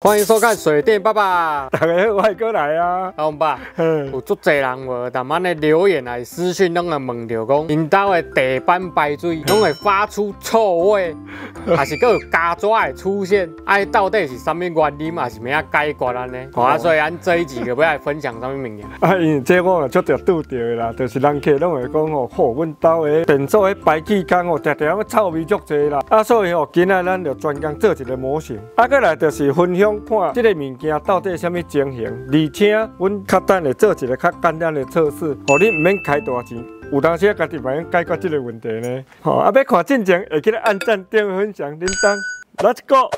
欢迎收看水电爸爸。 大家好，我过来啊。 阿王爸，有足侪人无，慢慢的留言来私讯，拢会问到讲，因家的地板排水拢会发出臭味，还是佫有胶纸会出现？哎，到底是啥物原因，还是要解决安尼？啊，所以咱这一集就要来分享啥物物件？ 啊，因为这我嘛足着拄着的啦，就是人客拢会讲吼，阮兜的电阻的排气孔吼，常常臭味足侪啦。啊，所以吼，今仔咱就专工做一个模型，啊，再来就是分享看这个物件到底什么情形，而且阮较等下做一个较简单的测试，互你唔免开大钱。有当时家己嘛用解决这个问题呢。吼，啊，要看进前会记得按赞、订阅、分享、铃铛 ，Let's go！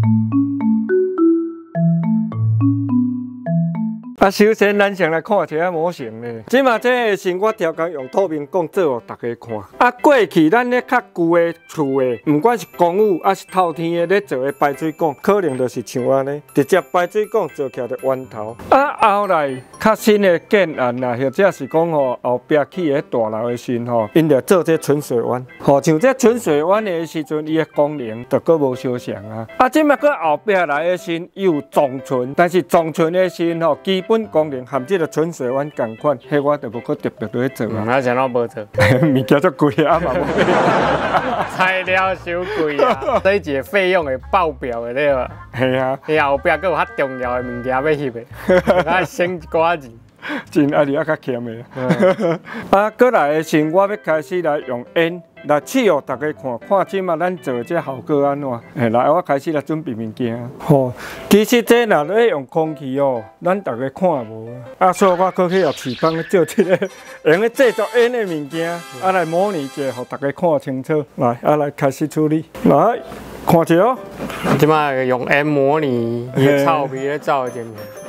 啊，首先咱先来看一下模型咧。即嘛，这个是我调工用透明管做互大家看。啊，过去咱咧较旧的厝的，不管是公寓还是透天的咧做的排水管，可能就是像安尼，直接排水管做起来就弯头。啊，后来较新的建案啊，或者是讲吼后壁起的大楼的时吼，因着做这纯水湾。吼，像这纯水湾的时阵，伊的功能就搁无相像啊。啊，即嘛搁后壁来的时，伊有撞唇，但是撞唇的时吼，基本功能含这个纯水湾同款，迄我就无搁特别在做啊。 啊，怎么无做？ 物件足贵啊嘛， 材料伤贵啊，这一节费用会爆表的对吧？ 系啊， 伊后壁佫有较重要的物件要翕的，啊省一寡钱。 真阿里啊较欠的。啊，过来的时我要开始来用烟来试互大家看，看即嘛咱做这效果安怎？嘿，来我开始来准备物件。吼，其实这若咧用空气哦，咱大家看无啊，所以我过去用厨房做这个用咧制作烟的物件，啊来模拟一下，互大家看清楚。来，啊来开始处理。来，看一下哦。 即摆用烟模拟伊的臭味咧走进去。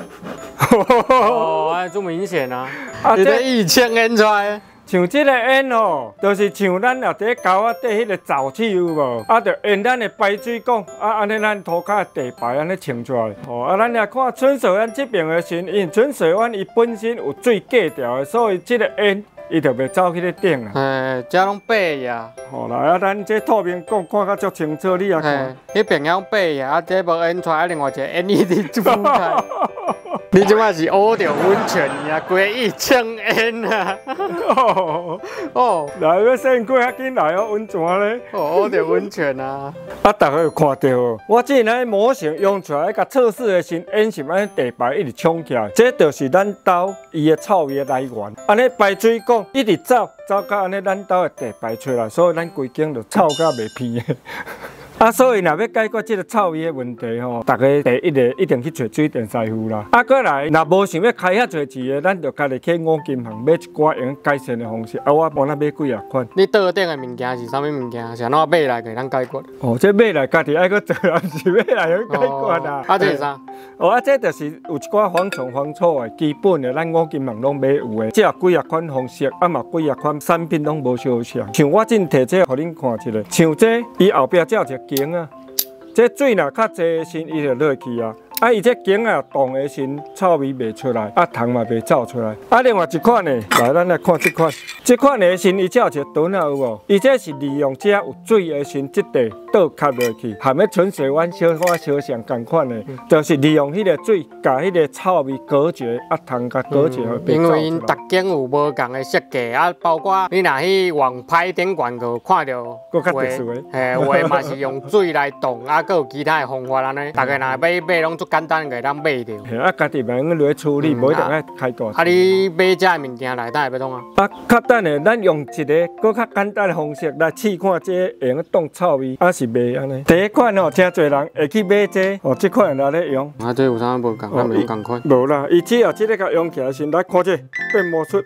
哦，哎，这么明显啊！你这1000烟出来， 像这个烟哦，就是像咱若伫沟仔底迄个沼气有无？啊，就用咱的排水管，啊，安尼咱涂骹的地排安尼清出来。哦，啊，咱来看纯水湾这边的时，因为纯水湾伊本身有水隔掉的，所以这个烟伊就袂走去咧顶啊。 这拢白呀。 好来啊，咱这透明管看较足清楚，你也看。 迄边样白呀，啊，这无烟出来，另外一个 LED 珠开。你即摆是挖着温泉呀，规1000烟啊！哦， 来要先过较紧来哦，温泉咧。 哦，挖着温泉啊！ 啊，大家有看到哦？我这个模型用出来，甲测试的时，烟是安尼地排一直冲起来，这就是咱兜伊的臭味的来源。安尼排水管一直走到安尼咱兜的地排出来，所以咱规间就臭到袂偏的。啊，所以若要解决这个臭味的问题吼，大家第一个一定去找水电师傅啦。啊，过来若无想要开遐侪钱的，咱就家己去五金行买一寡用改善的方式。啊，我帮咱买几啊款。 你桌顶的物件是啥物物件？是安怎买来给咱解决？ 哦，这买来家己爱搁做，毋是买来用解决啦。 啊，这是啥？ 哦，啊，这就是有一寡防虫防臭的基本的，咱五金行拢买有的。这几啊款方式，啊嘛几啊款产品拢无相像。像我今摕这互恁看一下，像这伊后壁才有一个镜啊，这水若较济时，伊就落去啊。啊，伊这镜啊动的时，臭味袂出来，啊虫嘛袂走出来。啊，另外一款呢，来咱来看这款，这款的时伊才有一个墩啊有无？伊这是利用这有水的时，这地倒卡落去，含迄纯水湾小可相像共款的，就是利用迄个水，甲迄个臭味隔绝，啊虫甲隔绝， 因为因逐间有无共的设计啊，包括你若去网拍顶管个看到， 搁较特殊的， 话嘛是用水来动，啊，搁有其他的方法安尼，大家若买拢足简单个，咱买着。 啊，家己嘛用落处理，无一定爱开大。 啊，你买这物件内底会要创啊？ 啊，较等下咱用一个搁较简单的方式来试看这会用挡臭味，啊是袂安尼。第一款吼，真侪人会去买这，哦，这款来咧用。 啊，这有啥无共？咱袂共款。 无啦，伊只要这个甲用起来先来看这变魔术。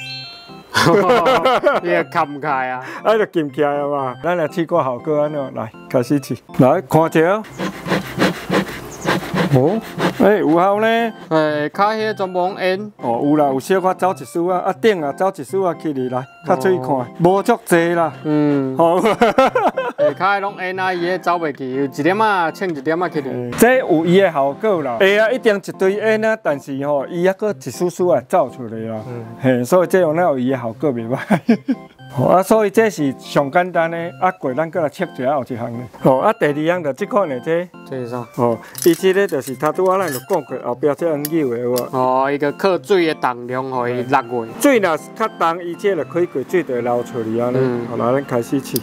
你也看不开啊？ 啊，就禁起来了嘛。咱来试看效果安怎，来开始试，来看者。哦，有效呢。 较迄全部拢烟。 哦，有啦，有小可走一丝啊，啊顶啊走一丝啊起哩来，较注意看，无足济啦。好。 较拢烟啊，伊迄走袂去，一点啊，称一点啊起哩。 这有伊的效果啦。会啊，一定一堆烟啊，但是吼，伊还阁一丝丝啊走出来啦。嘿，所以这样有伊的效果袂歹。 啊，所以这是上简单的。啊，过咱过来测一下后一项咧。啊，第二项就这款的这。 这是啥？ 伊这个就是他拄仔咱就讲过后壁这按钮的有无？ 一个靠水的重量，互伊落去。 水若是较重，伊这就可以过水就会流出去安尼。好啦，咱开始试。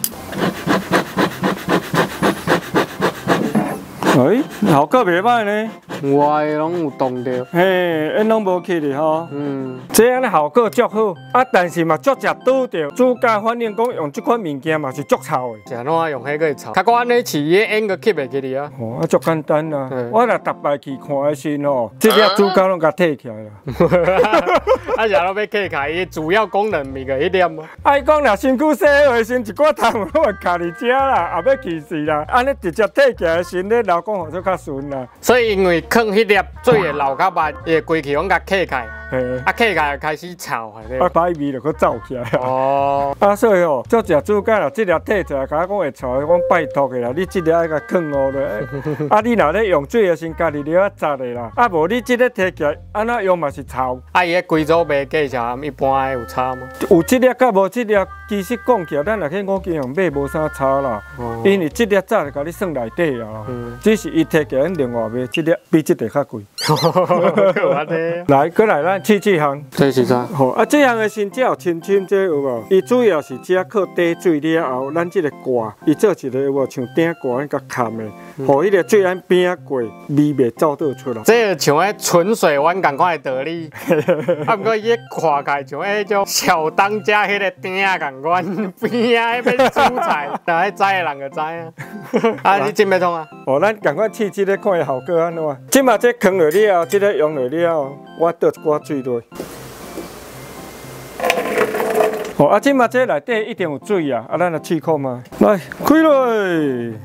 效果袂歹呢。 我的拢有动到。 嘿，因拢无去哩吼。这样的效果足好，啊，但是嘛足食拄着。主家反映讲用这款物件嘛是足臭的。 是安怎用迄个会臭？较我安尼试，迄烟个吸袂起哩啊。 啊，足简单啦。我若逐摆去看的时吼，这粒主家拢甲摕起来啦。 啊，是拢要摕起来，伊主要功能咪个迄点吗？ 啊，伊讲若身躯洗卫生一寡汤，我会卡伫遮啦，也要气死啦。安尼直接摕起来身咧，流讲好做较顺啦。 所以因为放迄粒水会流较慢，伊会规气拢甲起开。啊，起开开始臭， 啊，歹味就搁走起来。啊，所以足食主家啦，这粒摕出来，甲我讲会臭，我讲拜托的啦，你这粒爱甲放好咧。啊，你若咧用水的先家己了仔的啦，啊，无你这粒摕起来，安怎用嘛是臭。啊， 伊个规组卖价钱一般的有差吗？ 有这粒甲无这粒，其实讲起来，咱若去五金行买无啥差啦，因为这粒早就甲你算内底啊，只是伊摕起来另外卖，这粒比这粒较贵。来，过来咱。试项， 这是啥？ 这项的先只有清清这有无？伊主要是只靠底水了后，咱这个挂，伊做一个有无像顶挂那个盖的，互迄个水安边过，味袂走倒出来。 这像迄纯水湾同款的道理，啊，不过伊看起来像迄种小当家迄个鼎同款边啊，迄要煮菜，但迄知的人就知啊。啊，你真要创啊？ 咱赶快试这个看效果安怎？即马这放落了后，这个用落了后，我倒一寡水落。啊，即马这内底一定有水啊！啊，咱来试看嘛。来，开落。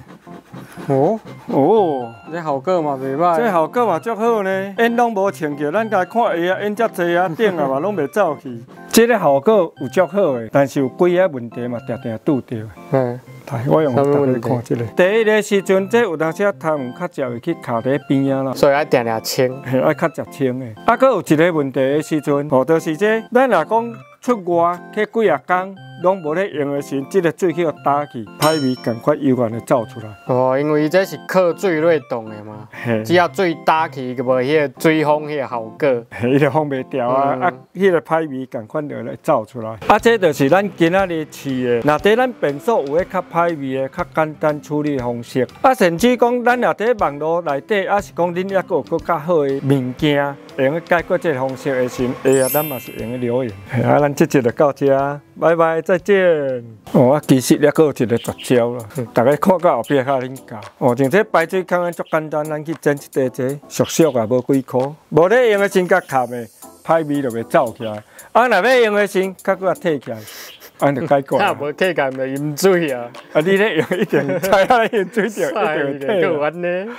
这效果嘛袂歹。 这效果嘛足好呢，烟拢无穿着，咱家看下啊，烟遮济啊，顶啊嘛拢袂走去。这个效果有足好的，但是有几个问题嘛，定定拄着。来，我用大家看这个。第一个时阵，这有当时汤有较少会去卡在边啊啦， 所以爱定定清， 爱较食清的。啊，搁有一个问题的时阵，就是这，咱若讲出外去几啊工，拢无咧用的时，这个水去互打去，歹味赶快悠然的走出来。 因为伊这是靠水类动的嘛，只要水打去，就无迄个水风迄个效果， 伊就放袂掉啊，迄个歹味赶快就来走出来。啊，这就是咱今仔日试的，若伫咱便所有诶较歹味的、较简单处理方式。啊，甚至讲咱若伫网络内底，啊是讲恁抑个有搁较好的物件，会用解决这个方式的时，下啊咱嘛是用留言。啊，咱这集就到这，拜拜，再见。啊，其实抑个有一个绝招啦，大家看到后壁较恁教。像这排水孔足简单，咱去整一块这，俗俗啊，无几箍，无咧用的先甲卡的，歹味就会走起来。啊，若要用的先，甲搁摕起来。安就解决。啊， 无起干就饮水啊！ 啊，你咧用一定知影饮水着，一定退。